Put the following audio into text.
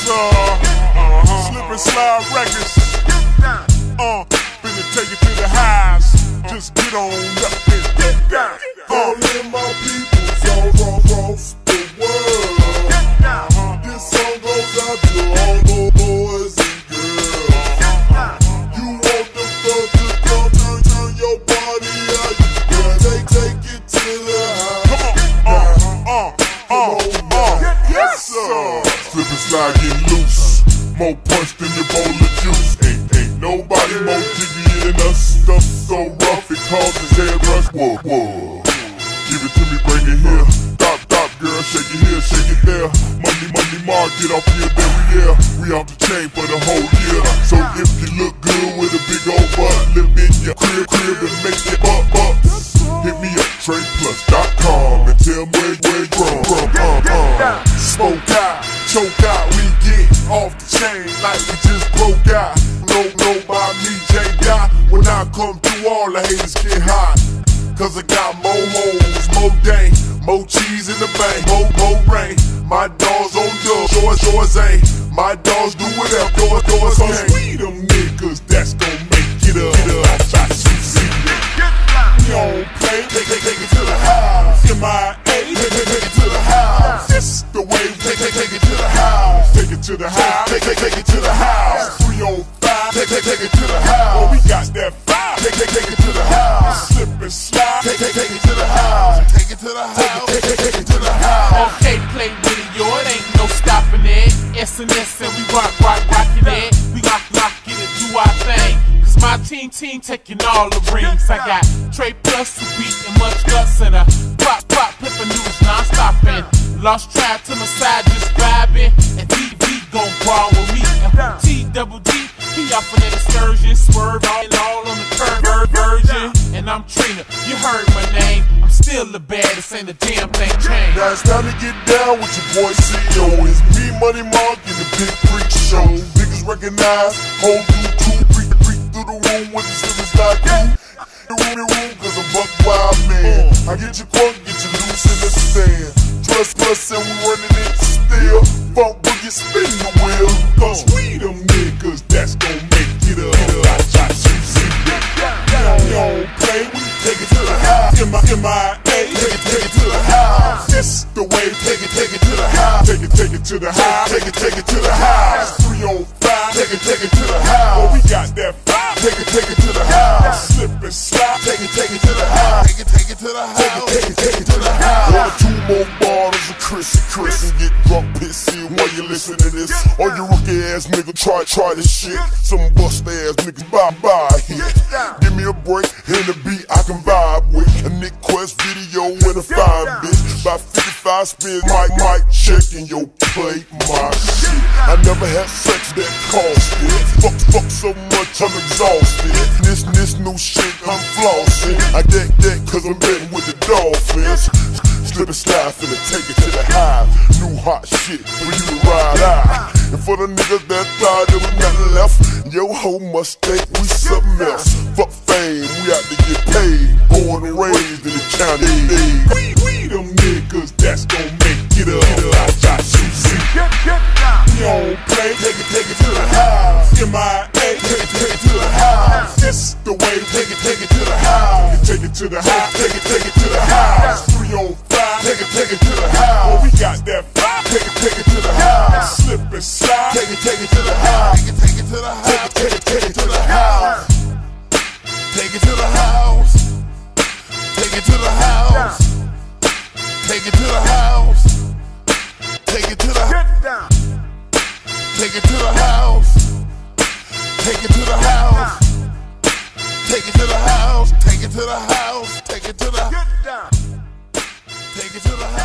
Slip and Slide Records. Finna take it to the highs. Just get on up and get down. All in my people all across the world. This song goes out to all the boys and girls. You want the fuck to come turn your body out. You take it to the high. Come on, Yes, sir. Slip and slide get loose. More punch than your bowl of juice. Ain't nobody more jiggy than us. Stuff so rough it causes head rush. Whoa. Give it to me, bring it here. Stop, girl, shake it here, shake it there. Monday, Mark, get off here, baby, we off the chain for the whole year. So if you look good with a big old butt, live in your crib and make it buck. Hit me up, TradePlus.com and tell me where you from. Smoke out, choke out, we get off the chain like we just broke out. No, by me, J. When I come through, all the haters get hot. Cause I got more hoes, more dang, more cheese in the bank, more rain. My dogs on dubs, yours ain't. My dogs do whatever, yours ain't. We them niggas that's gon' make it up. We don't play, take it to the house. M.I.A. Take it to the house. This the way, take it to the house. Take it to the house, take it to the house. 305, take it to the house. Oh, we got that fire, take it to the house. Slip and slide, take it to the house. Take it to the house, take it to the house. Okay, play video, it ain't no stopping it. S&S and we rockin' it. We lock it and do our thing. Cause my team taking all the rings. I got Trade Plus to beat and much guts and a pop, flippin' news non-stoppin'. Lost track to my side, just vibing. And DV gon' brawl with me. And T-double-D, he off on an excursion. Swerve all on the curve version. And I'm Trina, you heard my name. I'm still the baddest, ain't a damn thing changed. Now it's time to get down with your boy CEO. It's me, Money Mark, and the Big Freak Show. Niggas recognize, hold through freak through the room with the slippers like you. The room, cause I'm buck wild man. I get you crunk, get you loose in the stand. Plus, and we running it still. Funk boogie, spin the wheel. Cause we them niggas that's gon' make it up. We don't play, we take it to the house. M.I.A. Take it to the house. This the way, take it to the house. Take it to the house. Take it to the house. 305, take it to the house. Oh, we got that fire. Take it to the house. Slip and slide. Take it to the house. Take it to the house. Take it to the house. Order 2 more bottles of Chris and get drunk pissy while you listen to this. All you rookie ass nigga try this shit. Some bust ass niggas bye here. Give me a break and a beat I can vibe with. A Nick Quest video and a fine bitch. By 55 spins, mic checking your plate, my shit. I never had sex that cost it. Fuck so much I'm exhausted. This new shit I'm flossing. I get that cause I'm betting with the Dolphins. Slip and slide, finna take it to the high. New hot shit for you to ride out. And for the niggas that thought there was nothing left, yo ho must think we something else. Fuck fame, we out to get paid. Born and raised in the county. We them niggas that's gon' make it up. We don't play, take it to the house. M.I.A. Take it to the house. This the way, take it to the house. Take it to the house, take it to the house. 305, take it to the house. Oh, we got that fire, take it to the house. Slip and slide, take it to the house. Take it to the house, take it to the house. Take it to the house. Take it to the house. Take it to the house. Take it to the house. Take it to the house. Take it to the house. Take it to the house. Take it to the house. Take it to the house. Take it to the house.